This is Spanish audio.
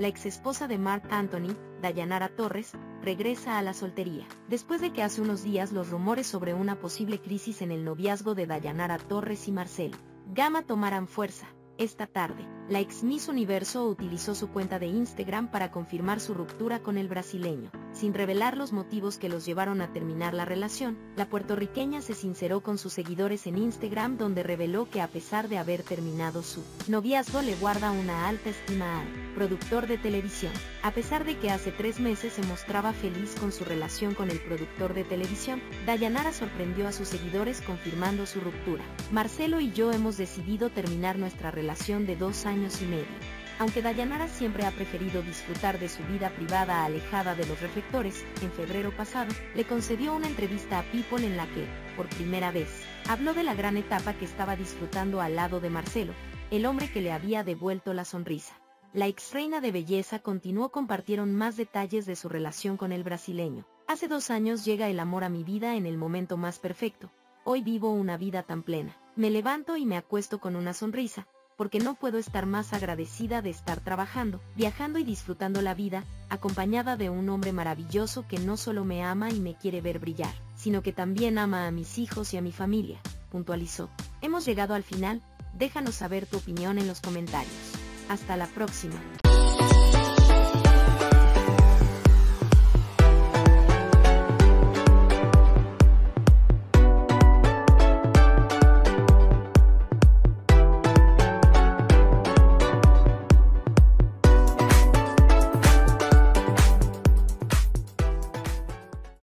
la exesposa de Marc Anthony, Dayanara Torres, regresa a la soltería. Después de que hace unos días los rumores sobre una posible crisis en el noviazgo de Dayanara Torres y Marcelo Gama tomaran fuerza, esta tarde, la ex Miss Universo utilizó su cuenta de Instagram para confirmar su ruptura con el brasileño. Sin revelar los motivos que los llevaron a terminar la relación, la puertorriqueña se sinceró con sus seguidores en Instagram, donde reveló que a pesar de haber terminado su noviazgo le guarda una alta estima al productor de televisión. A pesar de que hace 3 meses se mostraba feliz con su relación con el productor de televisión, Dayanara sorprendió a sus seguidores confirmando su ruptura. Marcelo y yo hemos decidido terminar nuestra relación de 2 años y medio. Aunque Dayanara siempre ha preferido disfrutar de su vida privada alejada de los reflectores, en febrero pasado, le concedió una entrevista a People en la que, por primera vez, habló de la gran etapa que estaba disfrutando al lado de Marcelo, el hombre que le había devuelto la sonrisa. La ex reina de belleza compartieron más detalles de su relación con el brasileño. Hace 2 años llega el amor a mi vida en el momento más perfecto. Hoy vivo una vida tan plena. Me levanto y me acuesto con una sonrisa, porque no puedo estar más agradecida de estar trabajando, viajando y disfrutando la vida, acompañada de un hombre maravilloso que no solo me ama y me quiere ver brillar, sino que también ama a mis hijos y a mi familia, puntualizó. Hemos llegado al final, déjanos saber tu opinión en los comentarios. Hasta la próxima.